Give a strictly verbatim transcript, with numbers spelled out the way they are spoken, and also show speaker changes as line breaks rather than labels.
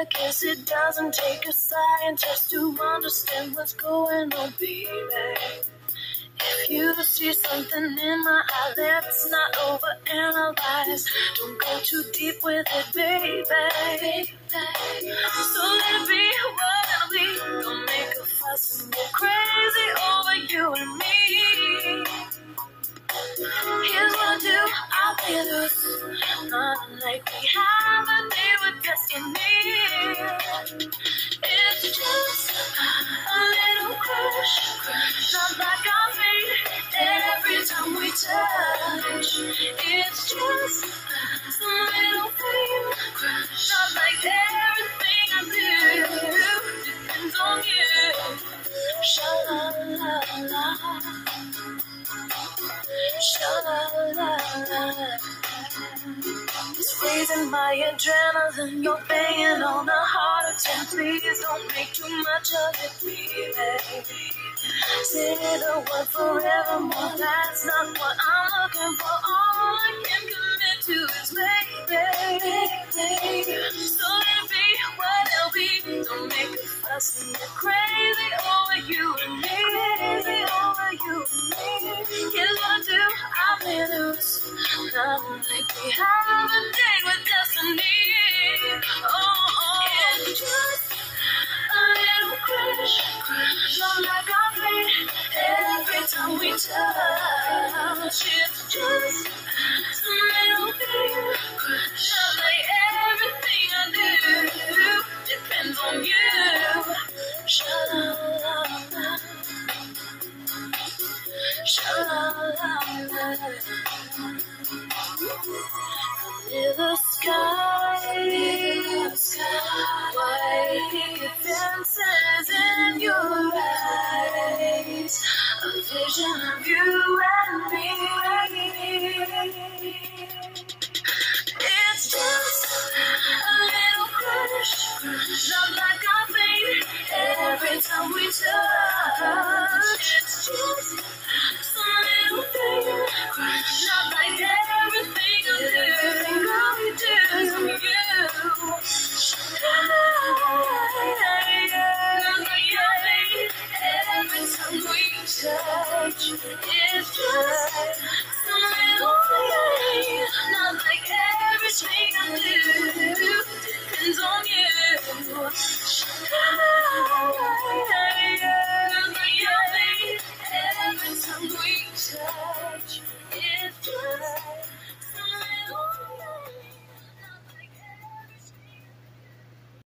guess it doesn't take a scientist to understand what's going on, baby. If you see something in my eye, let's not overanalyze. Don't go too deep with it, baby. So let it be what it'll be. Don't make a fuss and go crazy over you and me. Here's what I do, I'll play loose. Not like we have a day with destiny. It's just a little crush, not like our fate every time we touch. It's just some little thing, not like everything I do depends on you. Sha-la-la-la, sha-la-la-la. It's raising my adrenaline, you're banging on the heart attack. Please don't make too much of it, baby. Say the word forevermore, that's not what I'm looking for. All I can commit to is baby. So let it be what it'll be. Don't make a fuss and get crazy over you and me. Crazy over you and me. Here's what I do, I'll play loose. Not like we have a day with destiny. Oh, oh. It's just a little crush, not like our fate every time we touch. It's just some little thing, not like everything I do depends on you. Sha-la-la-la, sha-la-la-la. Never